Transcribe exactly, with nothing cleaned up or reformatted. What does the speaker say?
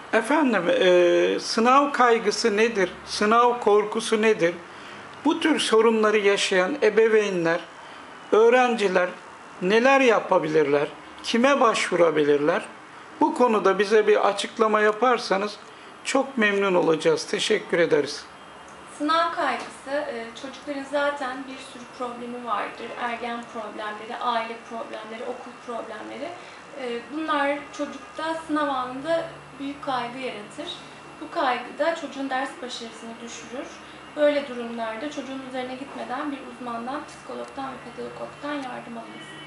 Efendim, e, sınav kaygısı nedir? Sınav korkusu nedir? Bu tür sorunları yaşayan ebeveynler, öğrenciler neler yapabilirler? Kime başvurabilirler? Bu konuda bize bir açıklama yaparsanız çok memnun olacağız. Teşekkür ederiz. Sınav kaygısı, e, çocukların zaten bir sürü problemi vardır. Ergen problemleri, aile problemleri, okul problemleri. E, Bunlar çocukta sınav anında büyük kaygı yaratır. Bu kaygı da çocuğun ders başarısını düşürür. Böyle durumlarda çocuğun üzerine gitmeden bir uzmandan, psikologdan ve pedagogdan yardım alınız.